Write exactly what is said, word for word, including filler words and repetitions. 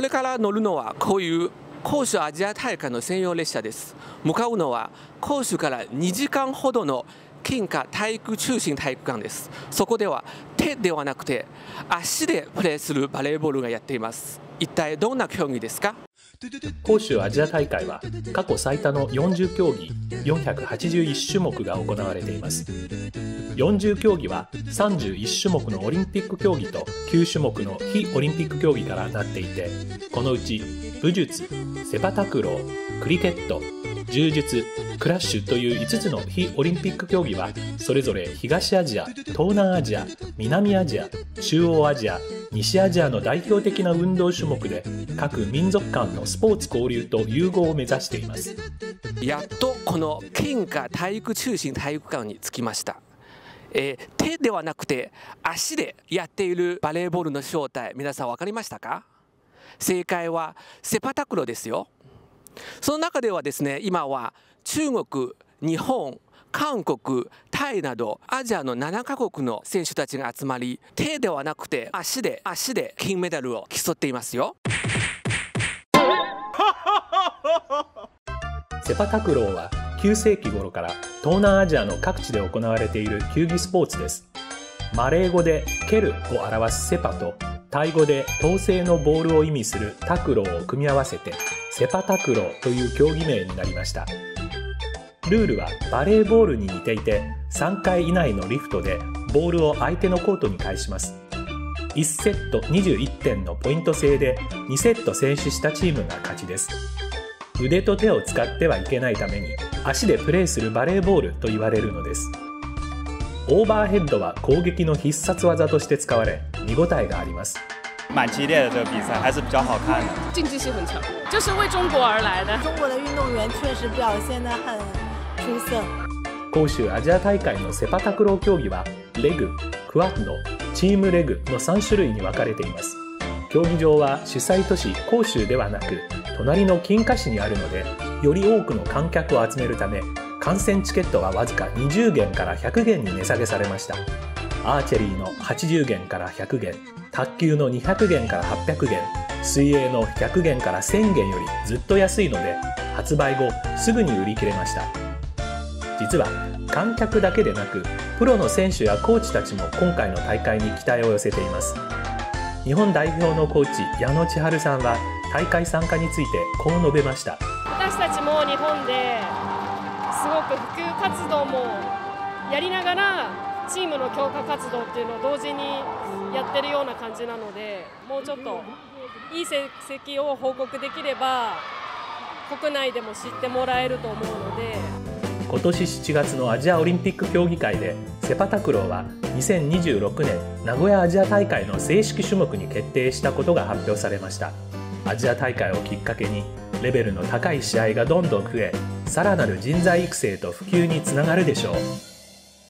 これから乗るのはこういう杭州アジア大会の専用列車です。向かうのは杭州からにじかんほどの金華体育中心体育館です。そこでは手ではなくて足でプレーするバレーボールがやっています。一体どんな競技ですか？ 杭州アジア大会は過去最多のよんじゅうきょうぎよんひゃくはちじゅういちしゅもくが行われています。よんじゅうきょうぎはさんじゅういちしゅもくのオリンピック競技ときゅうしゅもくの非オリンピック競技からなっていて、このうち武術、セパタクロー、クリケット、柔術、クラッシュといういつつの非オリンピック競技はそれぞれ東アジア、東南アジア、南アジア、中央アジア、西アジアの代表的な運動種目で各民族間のスポーツ交流と融合を目指しています。 やっとこの金華体育中心体育館に着きました。えー、手ではなくて足でやっているバレーボールの正体、皆さん分かりましたか？正解はセパタクローですよ。その中ではですね、今は中国、日本、韓国、タイなどアジアのななかこくの選手たちが集まり、手ではなくて足で足で金メダルを競っていますよ。 セパタクローはきゅうせいき頃から東南アジアの各地で行われている球技スポーツです。マレー語で蹴るを表すセパとタイ語で統制のボールを意味するタクローを組み合わせてセパタクローという競技名になりました。ルールはバレーボールに似ていて、さんかい以内のリフトでボールを相手のコートに返します。いちセットにじゅういってんのポイント制でにセット先取したチームが勝ちです。腕と手を使ってはいけないために足でプレーするバレーボールと言われるのです。オーバーヘッドは攻撃の必殺技として使われ、見応えがあります。 蛮激烈的这个比赛还是比较好看的， 竞技性很强，就是为中国而来的。 中国的运动员确实表现得很出色。 杭州アジア大会のセパタクロー競技はレグ、クワッド、チームレグのさんしゅるいに分かれています。競技場は主催都市杭州ではなく隣の金華市にあるので、より多くの観客を集めるため観戦チケットはわずかにじゅうげんからひゃくげんに値下げされました。アーチェリーのはちじゅうげんからひゃくげん、卓球のにひゃくげんからはっぴゃくげん、水泳のひゃくげんからせんげんよりずっと安いので、発売後すぐに売り切れました。実は観客だけでなくプロの選手やコーチたちも今回の大会に期待を寄せています。日本代表のコーチ矢野千春さんは大会参加についてこう述べました。 私たちも日本ですごく普及活動もやりながらチームの強化活動っていうのを同時にやってるような感じなので、もうちょっといい成績を報告できれば国内でも知ってもらえると思うので。 今年しちがつのアジアオリンピック競技会でセパタクローはにせんにじゅうろくねん名古屋アジア大会の正式種目に決定したことが発表されました。アジア大会をきっかけにレベルの高い試合がどんどん増え、さらなる人材育成と普及につながるでしょう。